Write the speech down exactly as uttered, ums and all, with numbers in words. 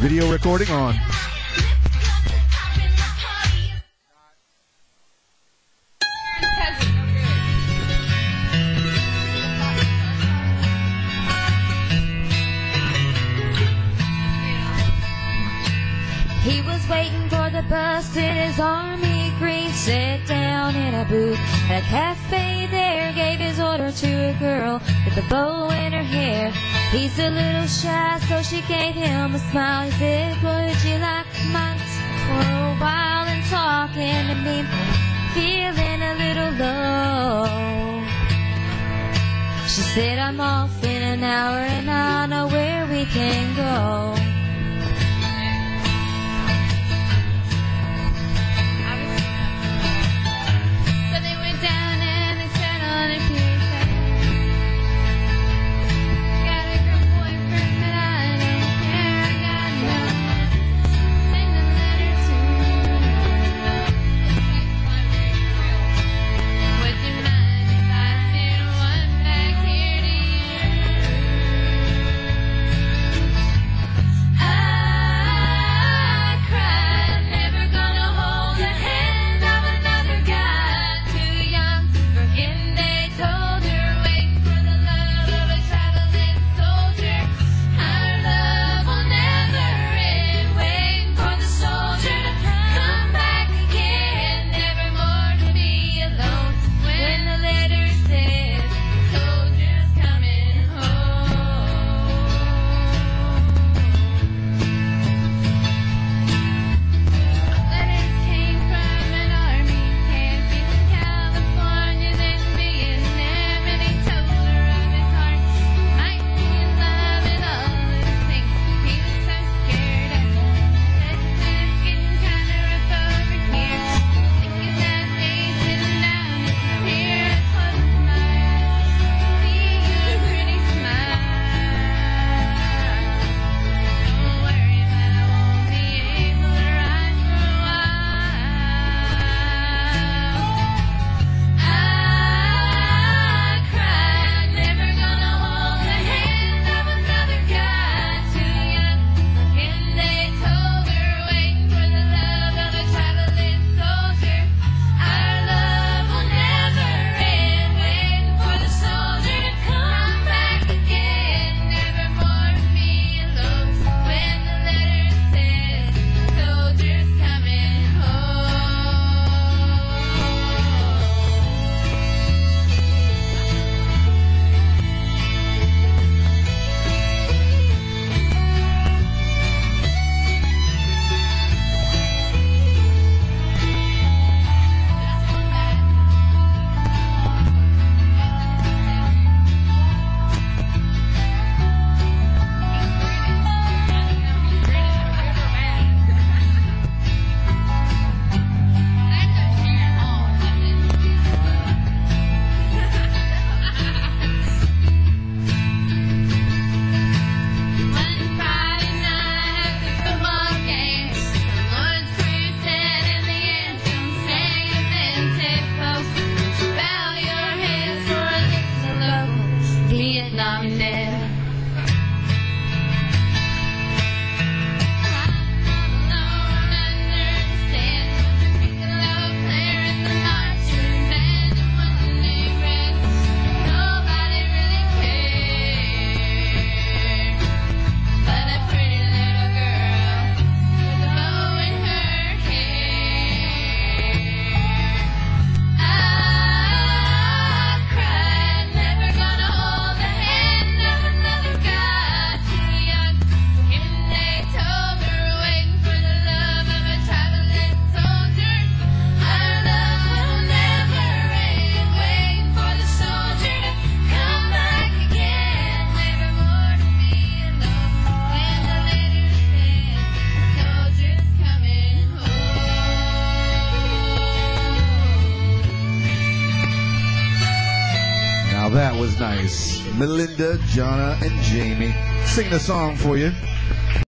Video recording on. He was waiting for the bus in his army green, sat down in a booth at a cafe there, gave his order to a girl with a bow in her hair. He's a little shy, so she gave him a smile. He said, would you like mine for a while and talking to me, feeling a little low? She said, I'm off in an hour and I know where we can go. That was nice. Melinda, Jonna, and Jamie singing a song for you.